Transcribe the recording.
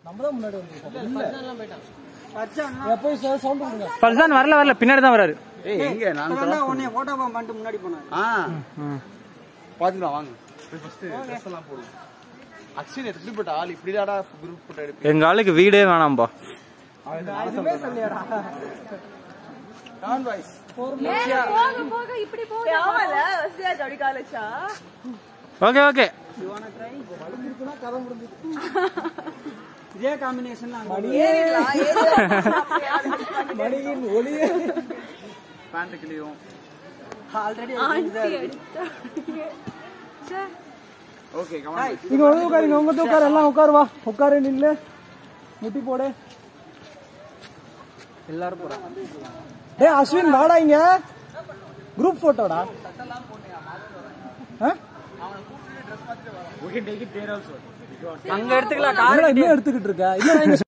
ஃபர்சான் வரல பின்னாடி தான் வராரு. எங்க ஆளுக்கு வீடே வேணாம்பா. ஓகே ஓகே இதே காம்பினேஷன் ஆல்ரெடி ஓகே இங்க உட்காருங்க, உங்க உட்காரு, எல்லாம் உட்காரு, வா உட்காரு, நில்லு, முட்டி போடு, எல்லாரும் போறாங்க. டேய் அஸ்வின் வாடா, இங்க குரூப் போட்டோடா. அங்க எடுத்துக்கலாம், கார் எடுத்துக்கிட்டு இருக்க. இல்ல